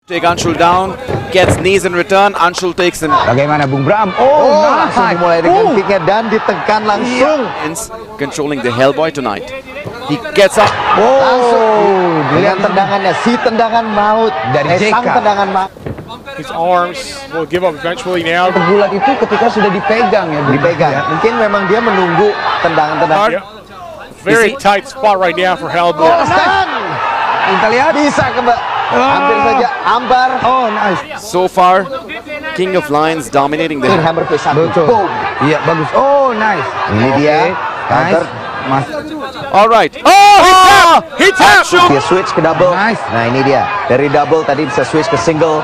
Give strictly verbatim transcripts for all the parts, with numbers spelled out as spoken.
Take Anshul down, gets knees in return. Anshul takes him. Bagaimana Bung Bram? Oh, Oh, nice. langsung dimulai dengan Oh. kicknya dan ditekan langsung. Controlling the Hellboy tonight. He gets up. Langsung dengan tendangannya, si tendangan maut Dari eh, J K. sang tendangan maut. His arms will give up eventually now. Bulat itu ketika sudah dipegang ya, Bung. Dipegang. Mungkin memang dia menunggu tendangan-tendangan. Yeah. Very tight spot right now for Hellboy. Dan Kita lihat. bisa kembali. Hampir saja ambar. Oh, nice. So far, King of Lions dominating the. Hammer fist satu. Betul. Boom. Iya, bagus. Oh, nice. Ini dia. Counter. Nice. Mas. All right. Oh, he tapped. He tapped. Dia switch ke double. Nice. Nah ini dia. Dari double tadi bisa switch ke single.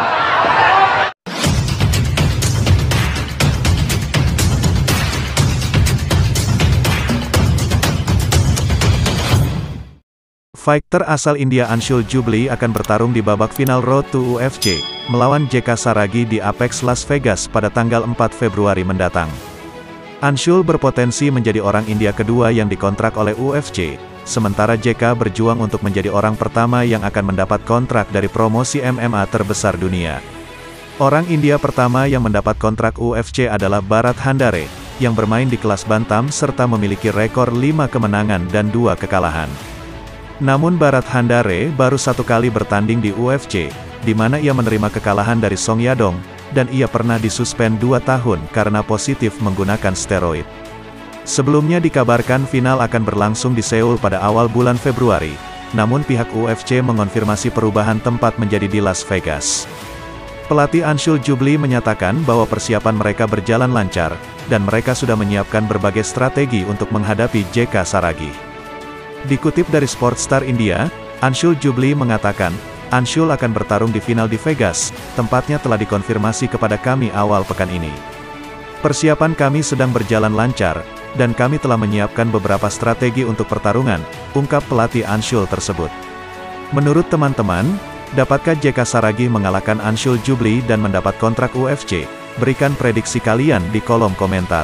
Fighter asal India Anshul Jubli akan bertarung di babak final Road to U F C, melawan J K Saragi di Apex Las Vegas pada tanggal empat Februari mendatang. Anshul berpotensi menjadi orang India kedua yang dikontrak oleh U F C, sementara J K berjuang untuk menjadi orang pertama yang akan mendapat kontrak dari promosi M M A terbesar dunia. Orang India pertama yang mendapat kontrak U F C adalah Bharat Handare, yang bermain di kelas bantam serta memiliki rekor lima kemenangan dan dua kekalahan. Namun Bharat Handare baru satu kali bertanding di U F C, di mana ia menerima kekalahan dari Song Yadong, dan ia pernah disuspend dua tahun karena positif menggunakan steroid. Sebelumnya dikabarkan final akan berlangsung di Seoul pada awal bulan Februari, namun pihak U F C mengonfirmasi perubahan tempat menjadi di Las Vegas. Pelatih Anshul Jubli menyatakan bahwa persiapan mereka berjalan lancar, dan mereka sudah menyiapkan berbagai strategi untuk menghadapi J K Saragi. Dikutip dari Sportstar India, Anshul Jubli mengatakan, Anshul akan bertarung di final di Vegas, tempatnya telah dikonfirmasi kepada kami awal pekan ini. Persiapan kami sedang berjalan lancar, dan kami telah menyiapkan beberapa strategi untuk pertarungan, ungkap pelatih Anshul tersebut. Menurut teman-teman, dapatkah J K Saragi mengalahkan Anshul Jubli dan mendapat kontrak U F C? Berikan prediksi kalian di kolom komentar.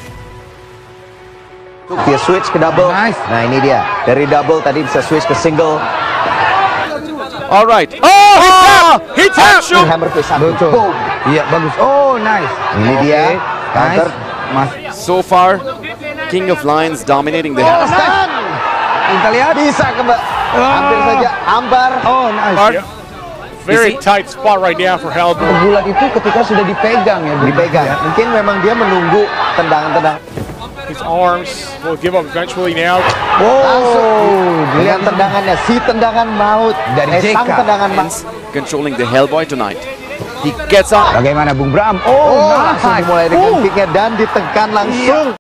Dia switch ke double. Nice. Nah ini dia. Dari double tadi bisa switch ke single. All right. Oh, he tapped. He tapped. Hammer fist satu. Betul. Boom. Iya, bagus. Oh, nice. Ini dia. Counter. Nice. Mas. So far, King of Lions dominating the. Dan Kita lihat. bisa kembali. Hampir saja ambar. Oh, nice. Yeah. Very tight spot right now for Hellboy. Bulat itu ketika sudah dipegang ya, Bung. Dipegang. Mungkin memang dia menunggu tendangan-tendangan. His arms will give up eventually now. Langsung dengan tendangannya, si tendangan maut Dari eh, J K. sang tendangan maut. Controlling the Hellboy tonight. He gets up. Bagaimana Bung Bram? Oh, Oh, langsung nice. dimulai dengan Oh. kicknya dan ditekan langsung.